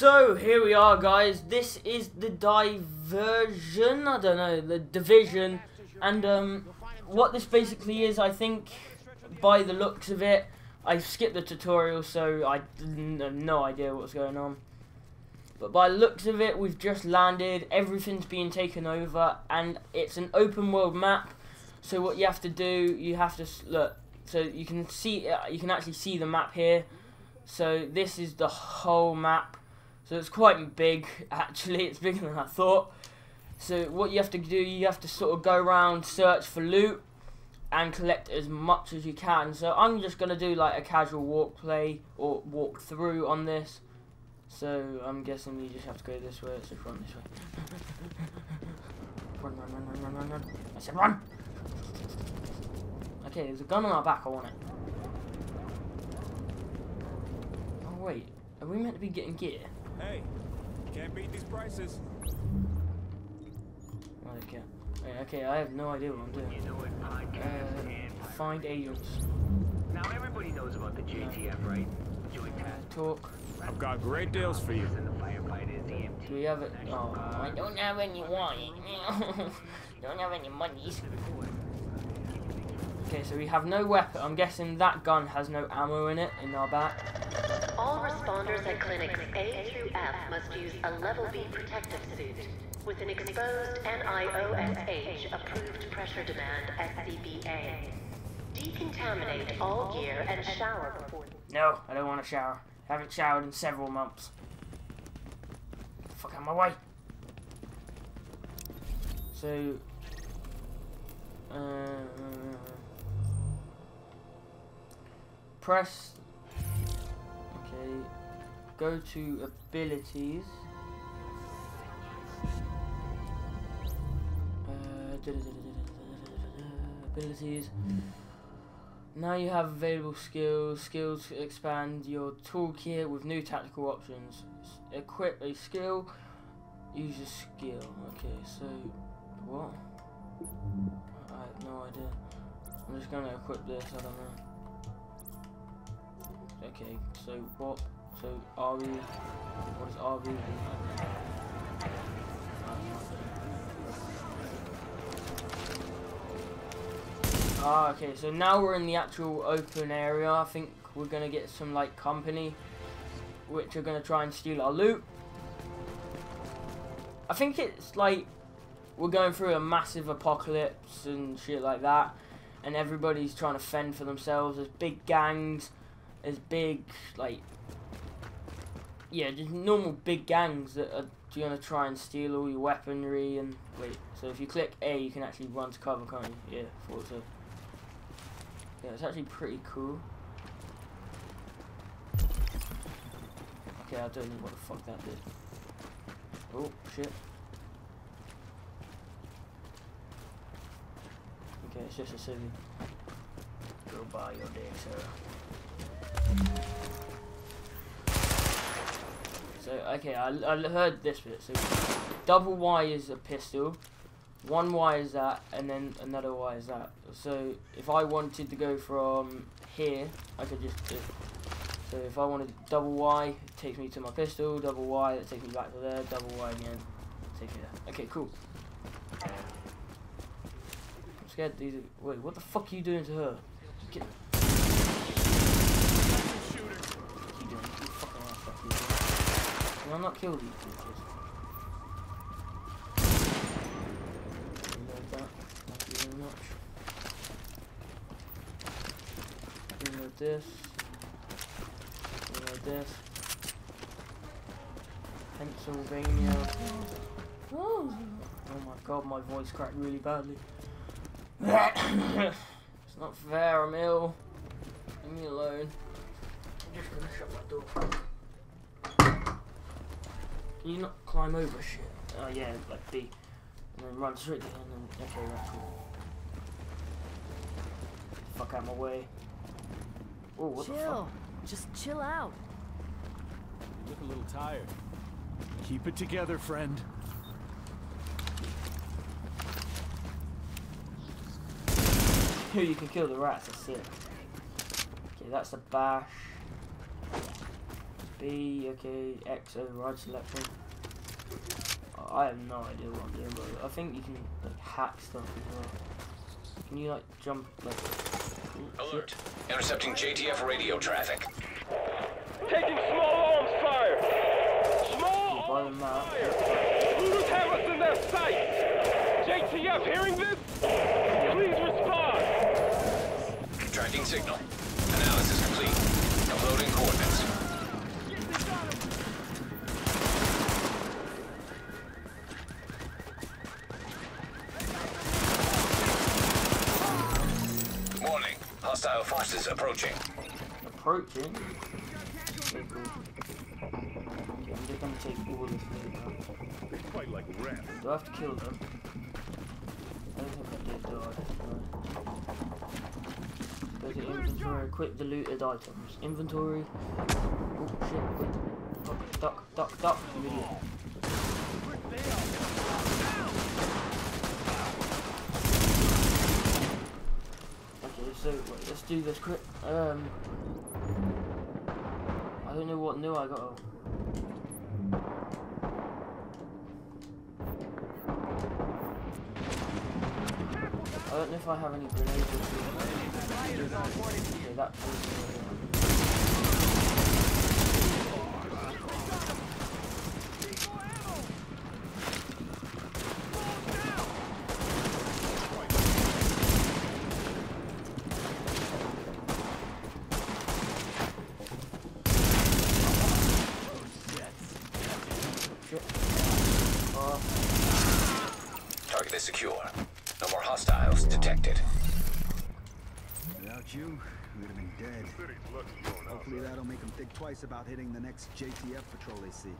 So here we are, guys. This is the diversion. I don't know, the division, and what this basically is, I think, by the looks of it, I skipped the tutorial, so I have no idea what's going on. But by the looks of it, we've just landed. Everything's being taken over, and it's an open world map. So what you have to do, you have to look. So you can see, you can actually see the map here. So this is the whole map. So it's quite big, actually. It's bigger than I thought. So what you have to do, you have to sort of go around, search for loot, and collect as much as you can. So I'm just going to do like a casual walk play, or walk through on this. So I'm guessing you just have to go this way. Let's just run this way. Run, run, run, run, run, run, run. I said run! Okay, there's a gun on our back, I want it. Oh wait, are we meant to be getting gear? Hey, can't beat these prices. Okay. Okay, I have no idea what I'm doing. You know what podcast find agents. Now everybody knows about the JTF, right? Joint Task Talk. I've got great deals for you. Force and the firefighters, the EMT. Do we have it? Oh, I don't have any wine. Don't have any monies. Okay, so we have no weapon. I'm guessing that gun has no ammo in it in our back. All responders at clinics A through F must use a level B protective suit with an exposed NIOSH approved pressure demand SCBA. Decontaminate all gear and shower before. No, I don't want to shower. I haven't showered in several months. Get the fuck out of my way. So, press. Okay, go to abilities. Abilities. Now you have available skills. Skills expand your toolkit with new tactical options. Equip a skill. Use a skill. Okay, so what? I have no idea. I'm just gonna equip this. I don't know. Okay, so what? So RB. What is RB? Ah, okay, so now we're in the actual open area. I think we're gonna get some like company, which are gonna try and steal our loot. I think it's like we're going through a massive apocalypse and shit like that, and everybody's trying to fend for themselves. There's big gangs, there's big like, yeah, just normal big gangs that are gonna try and steal all your weaponry. And wait, so if you click A, you can actually run to cover, can't you? Yeah, thought so. Yeah, it's actually pretty cool. Okay, I don't know what the fuck that did. Oh, shit. Okay, it's just a civvy. Go buy your day, sir. So, okay, I heard this bit. So, double Y is a pistol. One Y is that, and then another Y is that. So if I wanted to go from here, I could just do. So if I wanted double Y, it takes me to my pistol. Double Y, that takes me back to there. Double Y again, takes me there. Okay, cool. I'm scared these. Wait, what the fuck are you doing to her? Get. Keep doing. Keep fucking around. Fuck you. Can I not kill these creatures? This, this, Pennsylvania. Oh my god, my voice cracked really badly. It's not fair, I'm ill. Leave me alone. I'm just gonna shut my door. Can you not climb over shit? Oh yeah, like B. And then run straight down and then, okay, that's cool. Get the fuck out of my way. Oh, what the fuck? Just chill out. You look a little tired. Keep it together, friend. Here you can kill the rats, that's it. Okay, that's a bash. B, okay, X override selection. I have no idea what I'm doing, but I think you can like hack stuff as well. Can you like jump like? Alert! Intercepting JTF radio traffic. Taking small arms fire! Small By the arms map. fire! Looters have us in their sights! JTF hearing this? Please respond! Tracking signal. Analysis complete. Uploading coordinates. Warning. Hostile forces approaching. Approaching? Okay, cool. Okay, I'm just gonna take all this later. They fight like rats. Do I have to kill them? I don't think I did, do I? Go to inventory, equip the looted items. Inventory. Oh shit, wait. Duck, you idiot. Okay, so wait, let's do this quick. I don't know what new I got. I don't know if I have any grenades or something. Okay, that Target is secure. No more hostiles detected. Without you, we would have been dead. Hopefully that'll make them think twice about hitting the next JTF patrol they see.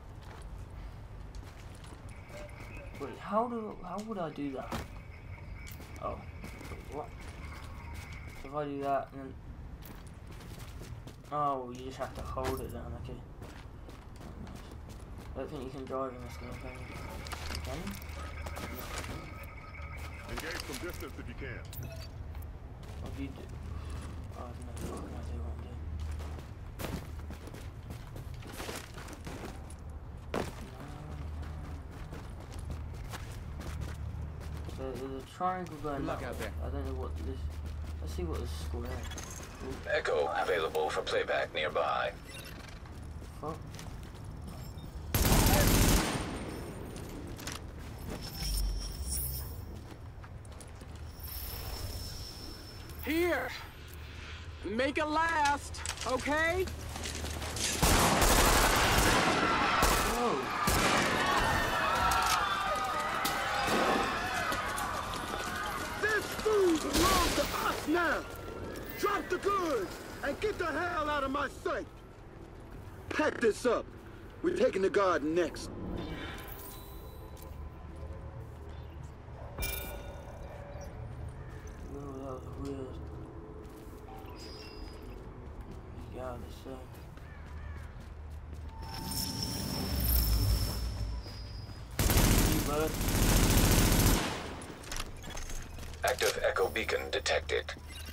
Wait, how would I do that? Oh, wait, what? So if I do that and then, oh, you just have to hold it down. Okay. Oh, nice. I don't think you can drive in this game, can you? Can you? Engage from distance if you can. What do you do? Oh, I don't know. What can I do? What I'm doing? So there's a triangle going. Good luck out there. I don't know what this. Let's see what this square. Echo available for playback nearby. Fuck. Here! Make it last, okay? Whoa. This food belongs to us now! Drop the goods and get the hell out of my sight! Pack this up. We're taking the garden next. Whoa, that was weird. Yeah, this bird. Active Echo beacon detected.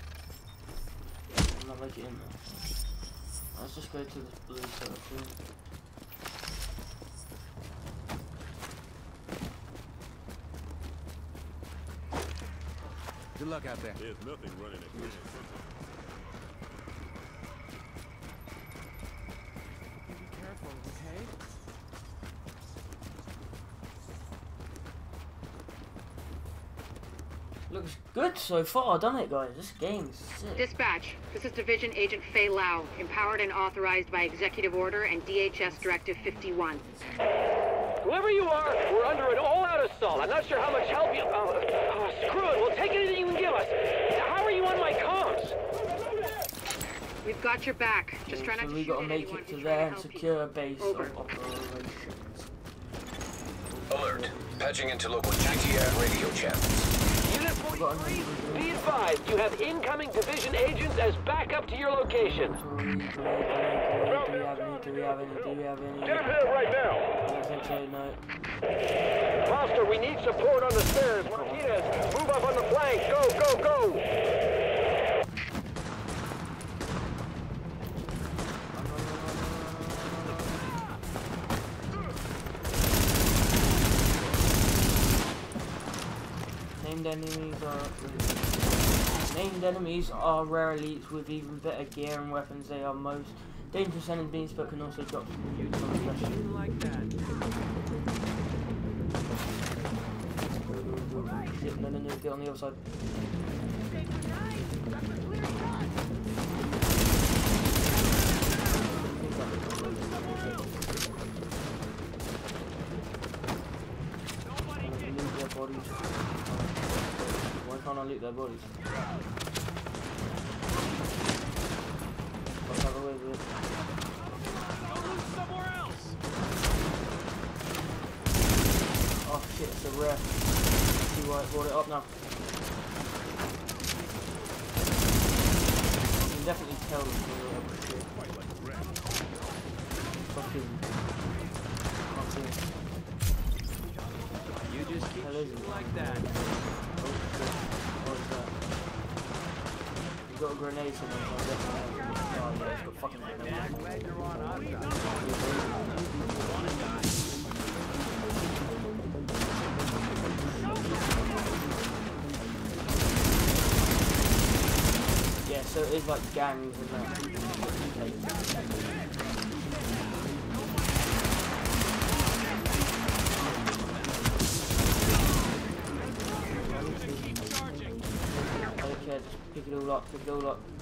I'm not making it in there. Let's just go to the blue territory. Good luck out there. There's nothing running at me. Be careful, okay? Looks good so far, doesn't it, guys? This game's sick. Dispatch, this is Division Agent Fei Lau, empowered and authorized by Executive Order and DHS Directive 51. Whoever you are, we're under an all-out assault. I'm not sure how much help you... screw it. We'll take anything you can give us. How are you on my comms? We've got your back. Just try So not to we shoot gotta make anyone it to who try there and help you. secure a base Over. of operations. Alert. Patching into local JTF radio channels. Unit 43, be advised, you have incoming division agents as backup to your location. Do we have any? Get him here right now. I don't think so, no. Foster, we need support on the stairs. Martinez, move up on the flank. Go, go, go. named enemies are rare elites with even better gear and weapons. They are most dangerous enemies, but can also drop some huge on Like that. Shit, no, get on the other side. Why can't I loot their bodies? Let's have a way with it. Somewhere else. Oh shit, it's a rare. See why I brought it up now. You can definitely tell them to brought it up. Shit. Fucking. Can't see it. You just keep shooting like that. Oh shit. What is that? You got a grenade somewhere, so I'm definitely. Oh yeah, it's got fucking grenades. Glad you're on our side. Yeah, so it is like gangs and that. Like, okay, just pick it all up, pick it all up.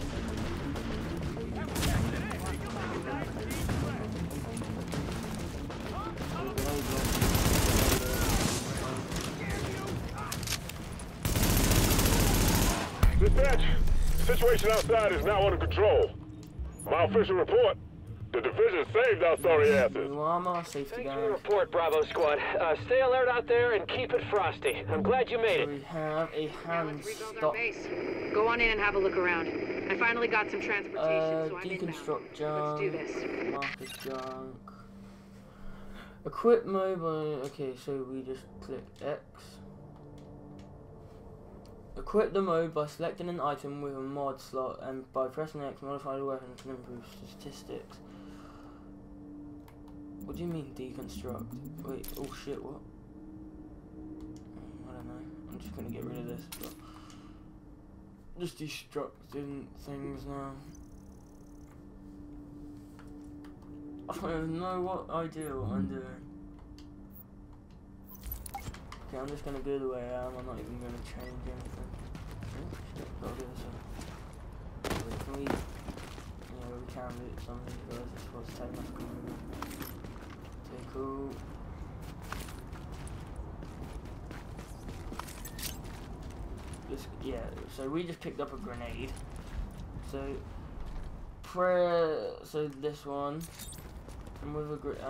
Dispatch, situation outside is now under control. My official report, the division saved our sorry asses. New armor, safety Thanks for guns. your report, Bravo Squad. Stay alert out there and keep it frosty. I'm glad you made So it. we have a hand Let's rebuild our stop. base. Go on in and have a look around. I finally got some transportation, so I'm inbound. Deconstruct junk. Let's do this. Market junk. Equip mobile. Okay, so we just click X. Equip the mode by selecting an item with a mod slot, and by pressing X, modify the weapon can improve statistics. What do you mean deconstruct? Wait, oh shit, what? I don't know. I'm just gonna get rid of this. But just destructing things now. I have no idea what I'm doing. Okay, I'm just gonna go the way I am. I'm not even gonna change anything. Oh, shit, gotta do this one. Wait, can we? Yeah, we can loot some of these guys. This was technical. Okay, cool. Yeah, so we just picked up a grenade. So, so this one, and with a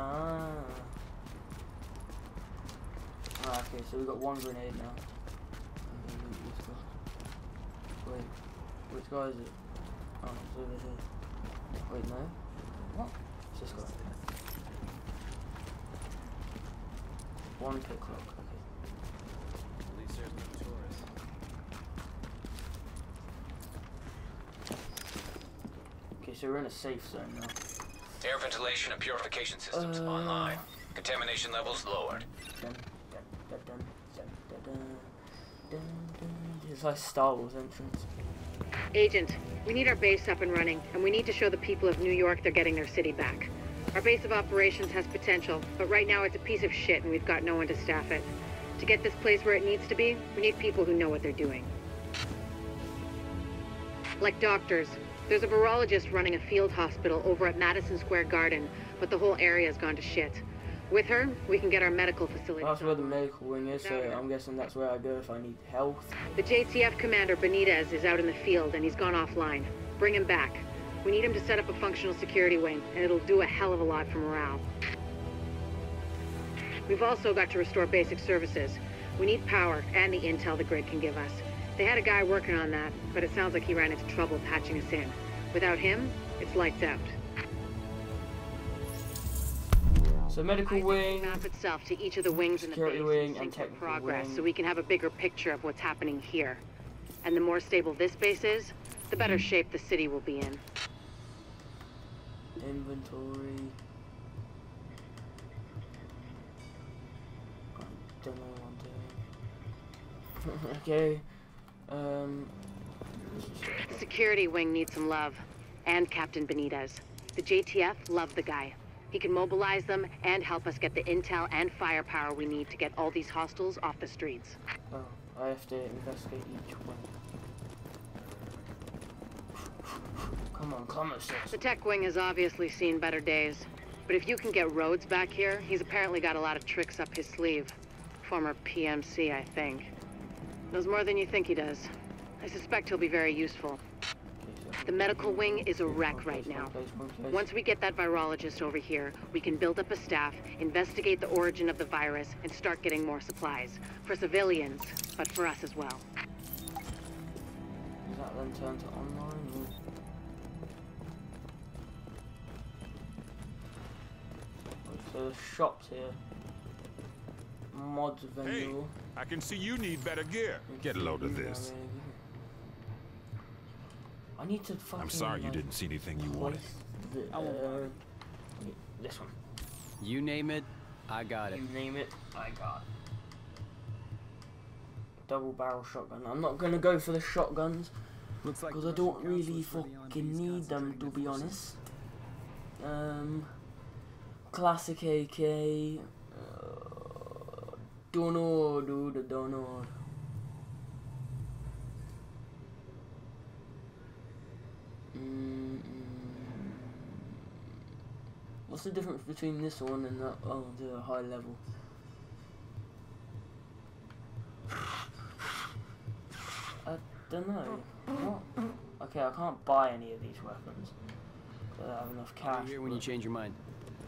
okay, so we got one grenade now. Wait, which guy is it? Oh, it's over here. Wait, no. What? It's this guy. One picklock, okay. At least there's no tourists. Okay, so we're in a safe zone now. Air ventilation and purification systems online. Contamination levels lowered. Dun, dun, dun, dun, dun, dun, dun, dun. It's like Star Wars entrance. Agent, we need our base up and running, and we need to show the people of New York they're getting their city back. Our base of operations has potential, but right now it's a piece of shit and we've got no one to staff it. To get this place where it needs to be, we need people who know what they're doing. Like doctors. There's a virologist running a field hospital over at Madison Square Garden, but the whole area's gone to shit. With her, we can get our medical facility. That's where the medical wing is, so I'm guessing that's where I go if I need health. The JTF commander, Benitez, is out in the field and he's gone offline. Bring him back. We need him to set up a functional security wing, and it'll do a hell of a lot for morale. We've also got to restore basic services. We need power and the intel the grid can give us. They had a guy working on that, but it sounds like he ran into trouble patching us in. Without him, it's lights out. So medical wing, Map itself to each of the wings in the security base wing, sync and with technical progress, wing. so we can have a bigger picture of what's happening here. And the more stable this base is, the better shape the city will be in. Inventory. I don't know what I'm doing. Okay. Security wing needs some love. And Captain Benitez. The JTF love the guy. He can mobilize them and help us get the intel and firepower we need to get all these hostiles off the streets. Oh, I have to investigate each one. Come on, assist. The tech wing has obviously seen better days. But if you can get Rhodes back here, he's apparently got a lot of tricks up his sleeve. Former PMC, I think. Knows more than you think he does. I suspect he'll be very useful. The medical wing is a wreck right now. Once we get that virologist over here, we can build up a staff, investigate the origin of the virus, and start getting more supplies. For civilians, but for us as well. Does that then turn to online? Or... So there's shops here. Mods vendor. Hey, I can see you need better gear. Get a load of this. I need to fucking... I'm sorry you didn't see anything you wanted. This one. You name it, I got it. You name it, I got it. Double barrel shotgun. I'm not gonna go for the shotguns because I don't really fucking need them, to be honest. Classic AK. Don't know, dude. Don't know. What's the difference between this one and that? Oh, the high level. I don't know. What? Okay, I can't buy any of these weapons. I don't have enough cash. I'll be here when you change your mind.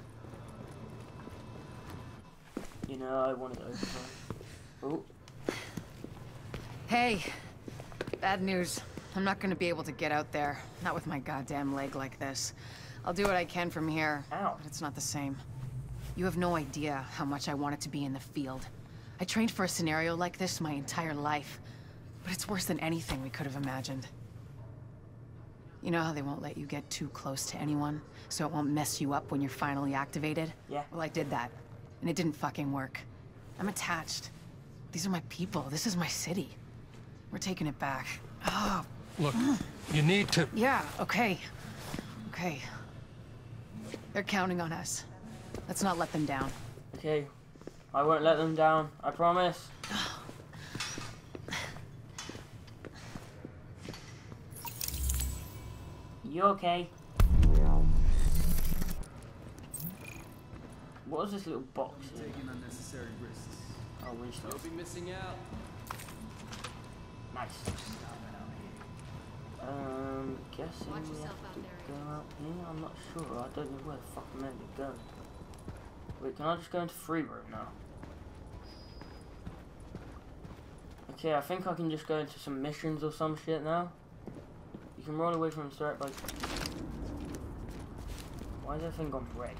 You know, I wanted to open one. Oh. Hey, bad news. I'm not gonna be able to get out there. Not with my goddamn leg like this. I'll do what I can from here, Ow. But it's not the same. You have no idea how much I wanted to be in the field. I trained for a scenario like this my entire life, but it's worse than anything we could have imagined. You know how they won't let you get too close to anyone, so it won't mess you up when you're finally activated? Yeah. Well, I did that, and it didn't fucking work. I'm attached. These are my people. This is my city. We're taking it back. Oh. Look, you need to... Yeah, okay. Okay. They're counting on us. Let's not let them down. Okay. I won't let them down. I promise. You okay? What is this little box here? Taking unnecessary risks. Oh, we You'll be missing out. Nice. Guessing we have to go out here. I'm not sure. I don't know where the fuck I'm meant to go. Wait, can I just go into free room now? Okay, I think I can just go into some missions or some shit now. You can roll away from a threat by... Why is everything gone red?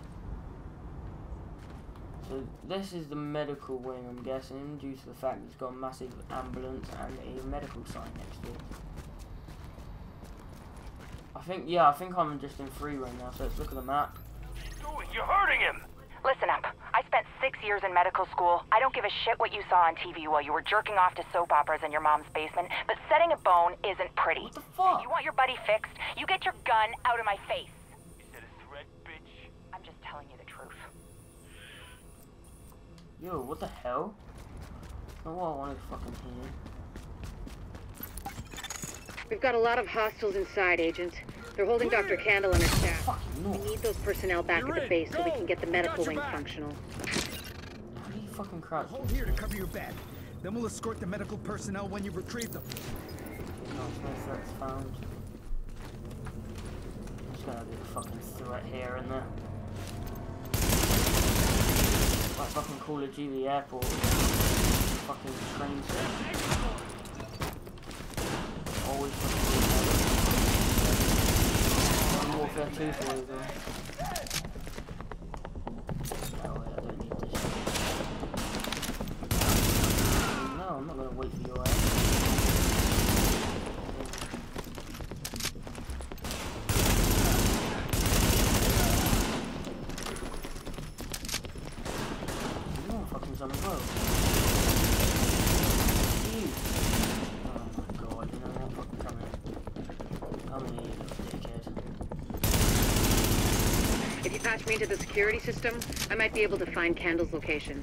So this is the medical wing, I'm guessing, due to the fact it's got a massive ambulance and a medical sign next to it. I think I'm just in free run now, so let's look at the map. You're hurting him! Listen up. I spent 6 years in medical school. I don't give a shit what you saw on TV while you were jerking off to soap operas in your mom's basement, but setting a bone isn't pretty. What the fuck? You want your buddy fixed? You get your gun out of my face. Is that a threat, bitch? I'm just telling you the truth. Yo, what the hell? Not what I wanted to fucking hear. We've got a lot of hostiles inside, Agent. They're holding Dr. Candle and her staff. No. We need those personnel back at the base so we can get the medical wing functional. How do you fucking crouch? Hold here to cover your back. Then we'll escort the medical personnel when you retrieve them. No threats found. There's gonna be a fucking threat here and there. Like fucking Call of Duty airport. Fucking train station. Always fucking Warfare 2 for you, though. No way, I don't need this shit. No, I'm not gonna wait for your ass. You want fucking some as well. You. patch me into the security system, I might be able to find Candle's location.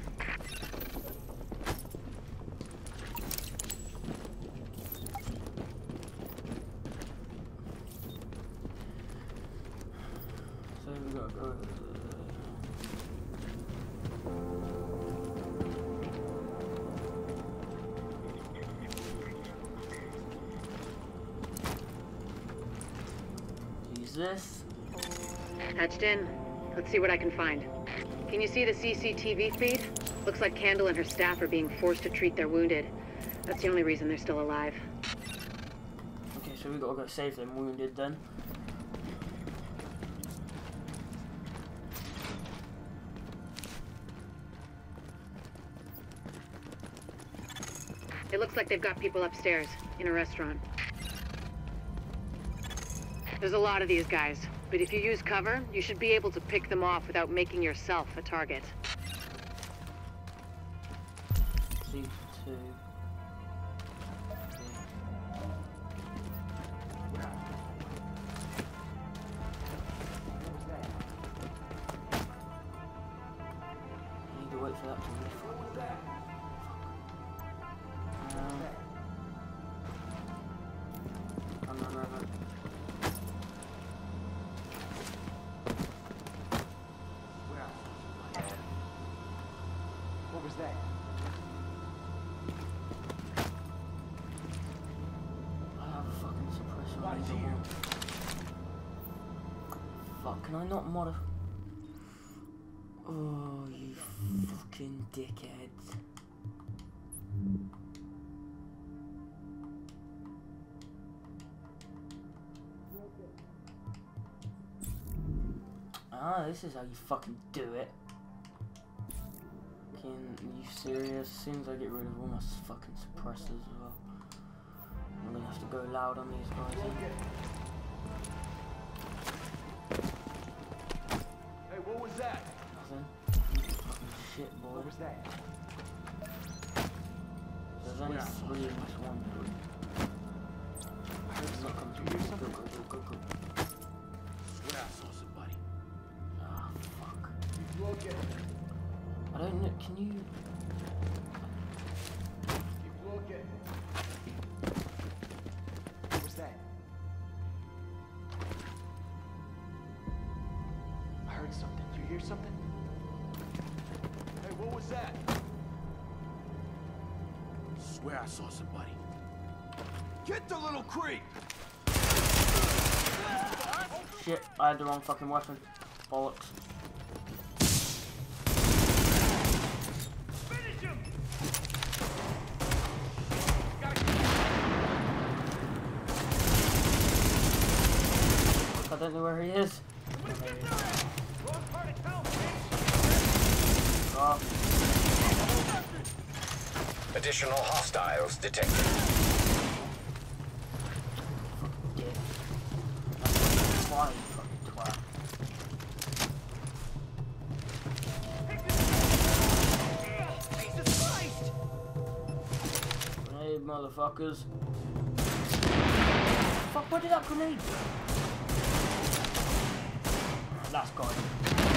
So we gotta go. Use this. Hatched in. Let's see what I can find. Can you see the CCTV feed? Looks like Candle and her staff are being forced to treat their wounded. That's the only reason they're still alive. Okay, so we gotta go save them wounded then. It looks like they've got people upstairs, in a restaurant. There's a lot of these guys, but if you use cover, you should be able to pick them off without making yourself a target. C2. I need to wait for that to move forward there. No. What was that? I have a fucking suppressor on the wall. Fuck, can I not modify? Oh, you fucking dickheads. Ah, this is how you fucking do it. Are you serious? As soon as I get rid of all my fucking suppressors as well, I'm gonna have to go loud on these guys. Hey, what was that? Nothing. Fucking shit, boy. What was that? There's only 3 in this one. I heard something. Did you hear something? Go. Swear I saw somebody. Ah, fuck. Look at it. I don't know, can you... Keep looking. What was that? I heard something. Did you hear something? Hey, what was that? Swear I saw somebody. Get the little creep! Shit, I had the wrong fucking weapon. Bollocks. I don't know where he is. Oh. Additional hostiles detected. Dick. Why, you fucking twat? Grenade, motherfuckers. Fuck, where did that grenade go? That's got it.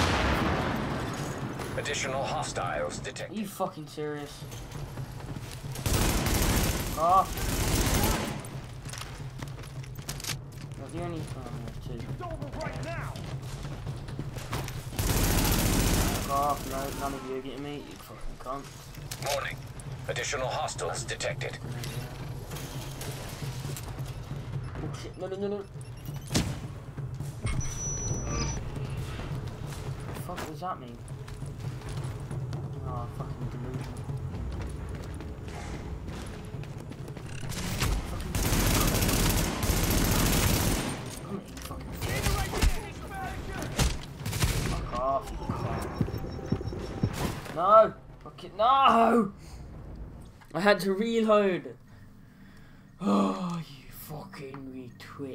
Additional hostiles detected. Are you fucking serious? Oh. That's the only two. It's over right now. Oh, no, none of you are getting me, you fucking cunt. Warning. Additional hostiles detected. Oh shit, no. What the fuck does that mean? Oh, fucking delusion. Come here, you fucking fuck off. No! Fuck it, no! I had to reload. Oh, you fucking retwit.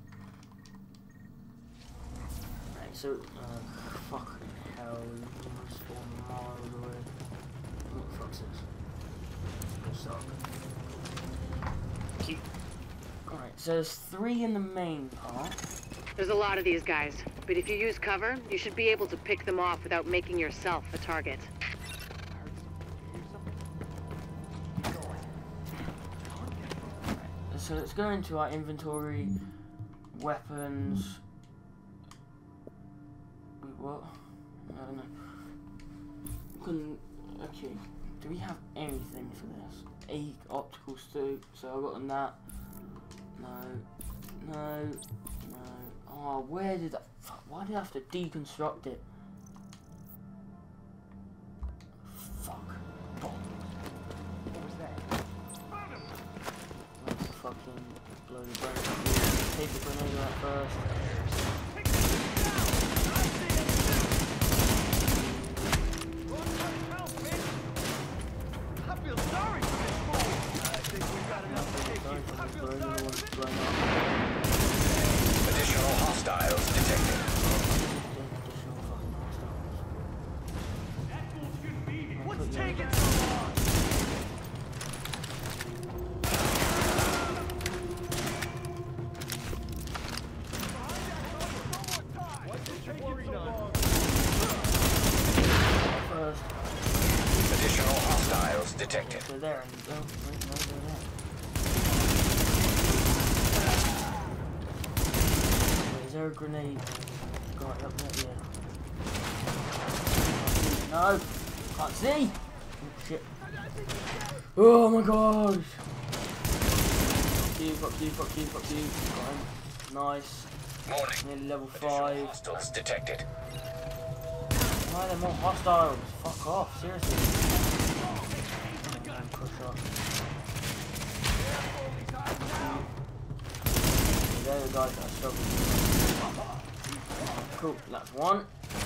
Right, so, fucking hell, you spawn miles away. What the fuck's this? Suck. Cute. Alright, so there's 3 in the main part. There's a lot of these guys, but but if you use cover, you should be able to pick them off without making yourself a target. So let's go into our inventory, weapons. Wait, what? I don't know. Okay, do we have anything for this? A optical suit, so I got on that. No. Oh, where did that? Fuck, why did I have to deconstruct it? Fuck. What was that? Let's fucking blow the brains up. Take the grenade out first. I feel sorry for this fool. I think we've got enough to take you. I feel sorry. Additional hostiles detected. What's taking so long? Additional hostiles detected. So there you go. Is there a grenade? Got it up there, yeah. No! Can't see! Oh, shit. Oh my gosh! Fuck you. Got him. Nice. Morning. Nearly level 5. Hostiles detected. Why are there more hostiles? Fuck off, seriously. Push up. There are the guys that are struggling. Cool, that's one.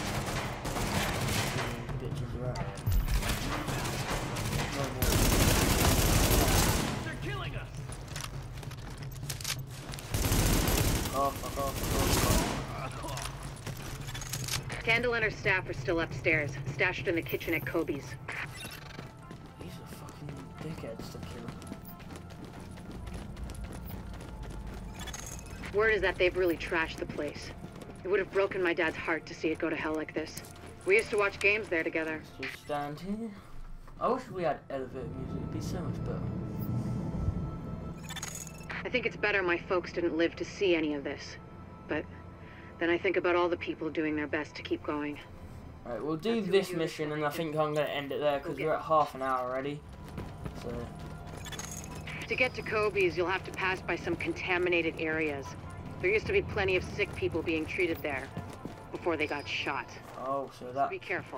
Bitches are out. No more. They're killing us. Oh, fuck off. Candle and her staff are still upstairs, stashed in the kitchen at Kobe's. These are fucking dickheads to kill. Word is that they've really trashed the place. It would have broken my dad's heart to see it go to hell like this. We used to watch games there together. Let's just stand here. I wish we had elevator music, it'd be so much better. I think it's better my folks didn't live to see any of this. But then I think about all the people doing their best to keep going. Alright, we'll do this mission and I think I'm going to end it there because we're at half an hour already. So. To get to Kobe's, you'll have to pass by some contaminated areas. There used to be plenty of sick people being treated there before they got shot. Oh, so that... Be careful.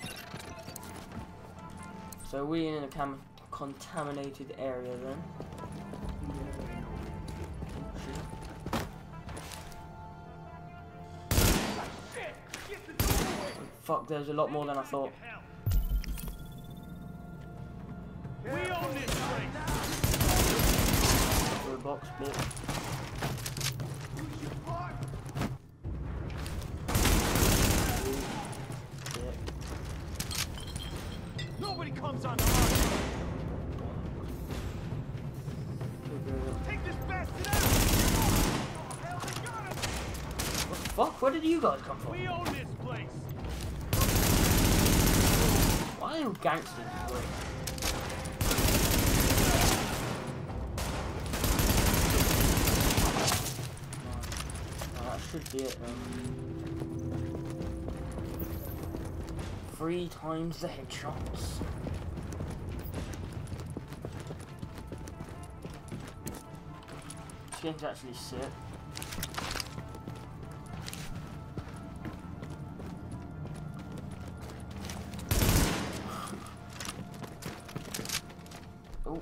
So we're in a contaminated area then. Fuck, there's a lot more than I thought. We own this place. For a box bit. Nobody comes on the run. Take this bastard out. Hell, they got us. What the fuck? Where did you guys come from? We own this place. Why are you gangsters? Oh, that should be it then. 3 times the headshots. This game's actually sick. Oh.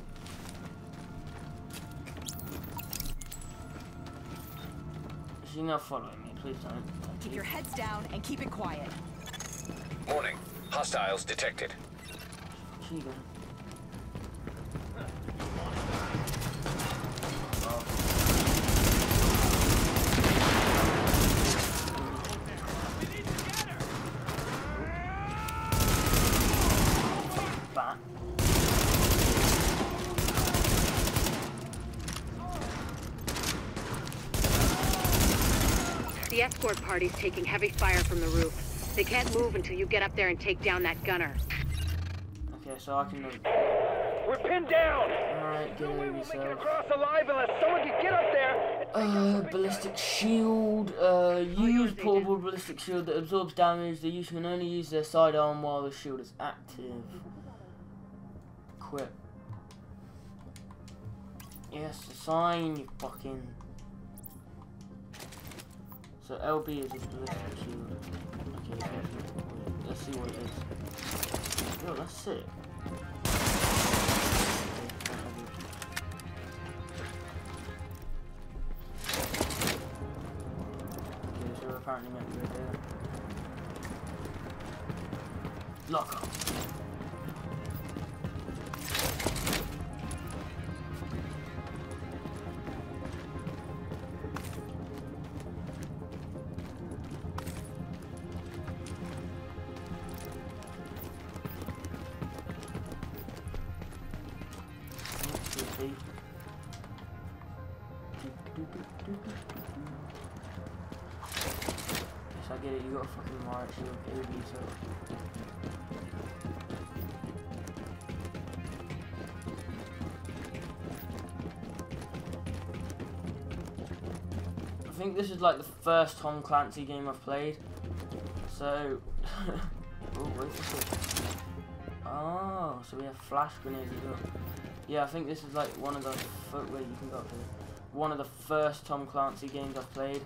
She's not following me, please don't. Keep your heads down and keep it quiet. Warning. Hostiles detected. She go. The escort party's taking heavy fire from the roof. They can't move until you get up there and take down that gunner. Okay, so I can... We're pinned down! Alright, get over We'll make it yourself. across alive unless someone can get up there! Ballistic shield. Use portable ballistic shield that absorbs damage. The user can only use their sidearm while the shield is active. Equip. Yes, assign, you fucking... So LB is a ballistic shield. Okay, let's see what it is. Yo, that's sick. Okay, so we're apparently meant to go there. Lock up. Yes, I get it, you got a fucking riot shield, AV, so... I think this is like the first Tom Clancy game I've played, so... Oh, wait, what's this? Oh, so we have flash grenades as well. Yeah, I think this is like one of the... Wait, you can go up here. One of the first Tom Clancy games I've played.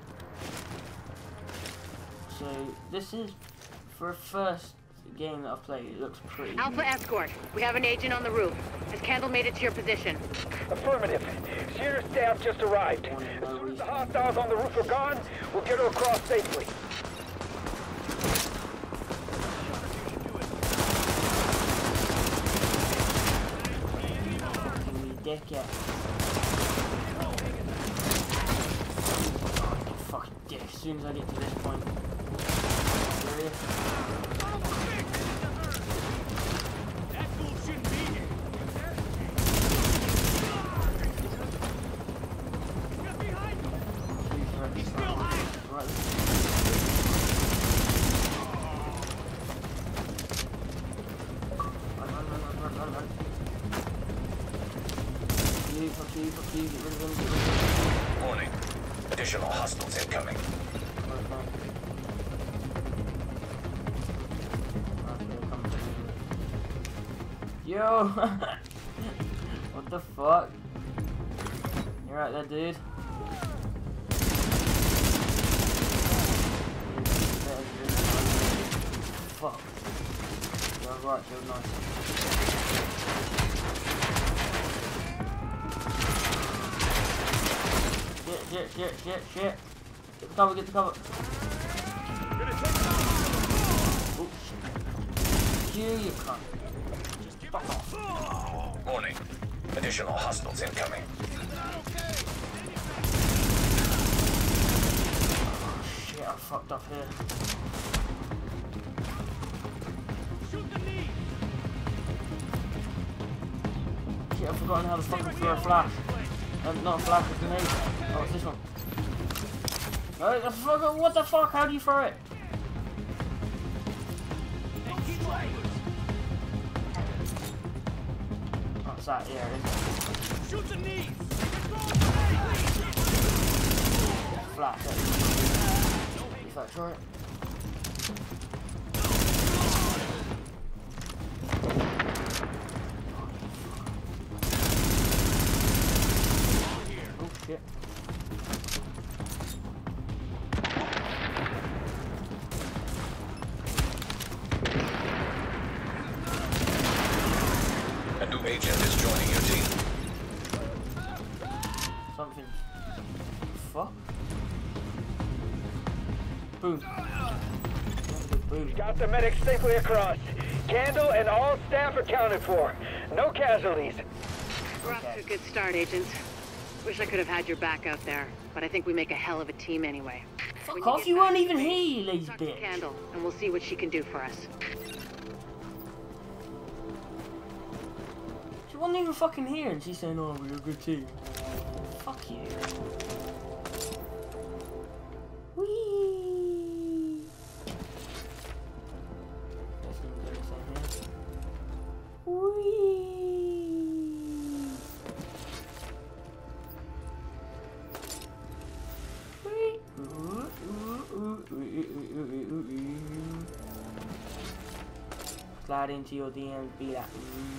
So this is for a first game that I've played. It looks pretty. Alpha Escort, we have an agent on the roof. Has Candle made it to your position? Affirmative. Shearer's staff just arrived. As soon as the hostiles on the roof are gone, we'll get her across safely. Dickhead. Fucking dick. As soon as I get to this point. Serious? That fool shouldn't be here. Get behind him. He's still hiding. Right. Run. Fuck you, get rid of him. Warning. Additional hostiles incoming. Yo! What the fuck? You're right there, dude. Fuck. You're right, you're nice. Shit. Get the cover, get the cover. Oh, shit. You cunt. Fuck off. Warning. Additional hostiles incoming. Oh, shit, I fucked up here. Shit, I've forgotten how to fucking throw a flash. Not a flash, a grenade. Oh, it's this one. What the fuck? How do you throw it? Oh, it's that. Yeah, it is. Shoot the knees. Flash. If I throw it. Oh shit. A new agent is joining your team. Something. Fuck. Boom. Boom. Got the medics safely across. Candle and all staff accounted for. No casualties. We're off to a good start, agents. Wish I could have had your back out there, but I think we make a hell of a team anyway. Fuck off, you weren't even here, you lazy Talk to bitch. Candle, and we'll see what she can do for us. She wasn't even fucking here and she's saying, oh, we're a good team. Fuck you. Whee! slide into your DMs, be like,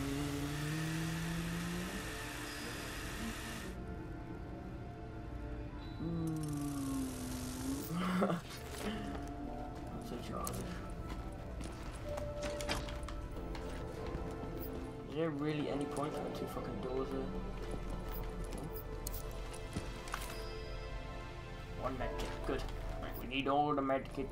I'm so childish. Is there really any point to the 2 fucking doors there? One medkit, good. Right, we need all the medkits.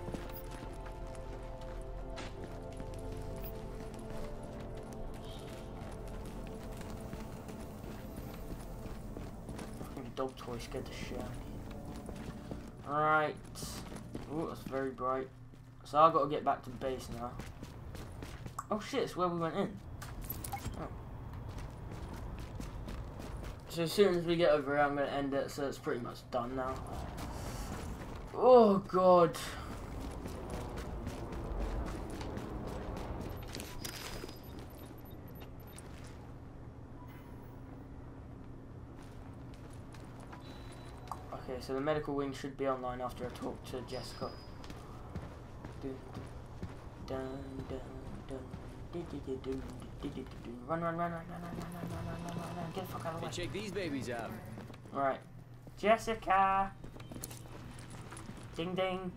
Fucking dog toy scared the shit out of me. Right. Ooh, that's very bright. So I've got to get back to base now. Oh shit, it's where we went in. Oh. So as soon as we get over here, I'm going to end it, so it's pretty much done now. Oh god. Okay, so the medical wing should be online after I talk to Jessica. Run, get the fuck out of the way. Check these babies out. Alright. Jessica! Ding ding.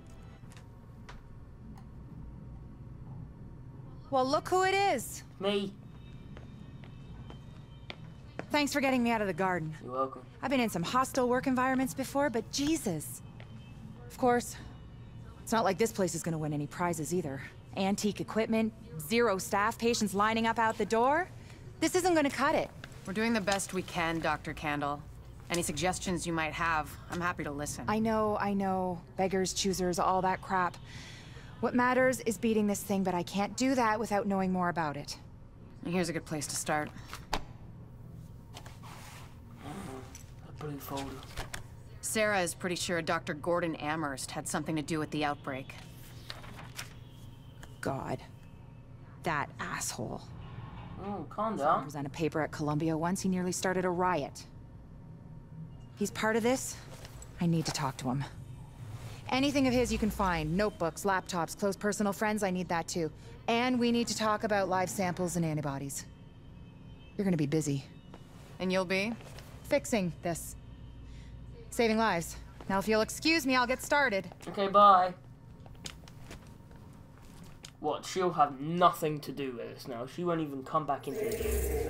Well, look who it is. Me. Thanks for getting me out of the garden. You're welcome. I've been in some hostile work environments before, but Jesus. Of course, it's not like this place is gonna win any prizes either. Antique equipment, 0 staff, patients lining up out the door. This isn't gonna cut it. We're doing the best we can, Dr. Candle. Any suggestions you might have, I'm happy to listen. I know. Beggars, choosers, all that crap. What matters is beating this thing, but I can't do that without knowing more about it. Here's a good place to start. A blue folder. Sarah is pretty sure Dr. Gordon Amherst had something to do with the outbreak. God. That asshole. Oh, calm Saw him down. present a paper at Columbia once. He nearly started a riot. He's part of this. I need to talk to him. Anything of his you can find. Notebooks, laptops, close personal friends, I need that too. And we need to talk about live samples and antibodies. You're gonna be busy. And you'll be? Fixing this. Saving lives. Now if you'll excuse me, I'll get started. Okay, bye. What, she'll have nothing to do with this now. She won't even come back into the game.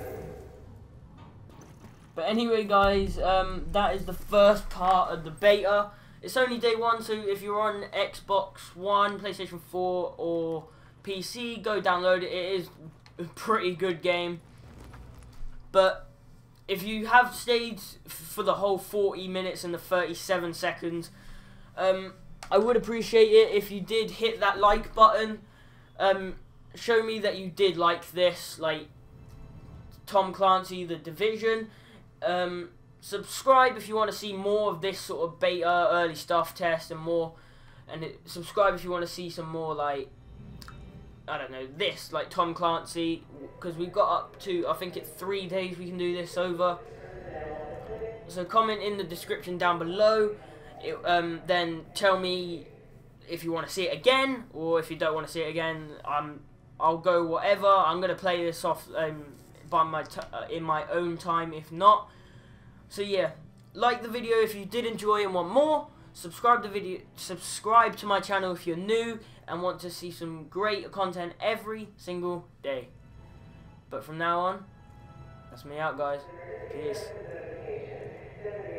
But anyway, guys, that is the first part of the beta. It's only day 1, so if you're on Xbox One, PlayStation 4, or PC, go download it. It is a pretty good game. But if you have stayed for the whole 40 minutes and the 37 seconds, I would appreciate it if you did hit that like button. Show me that you did like this, like Tom Clancy, The Division. Subscribe if you want to see more of this sort of beta, early stuff test and more. And subscribe if you want to see some more, like, I don't know, this, like Tom Clancy. Because we've got up to, I think it's 3 days we can do this over. So comment in the description down below. Then tell me if you want to see it again, or if you don't want to see it again. I'll go whatever. I'm going to play this off in my own time if not. So yeah, like the video if you did enjoy and want more. Subscribe to my channel if you're new and want to see some great content every single day. But from now on, that's me out, guys. Peace.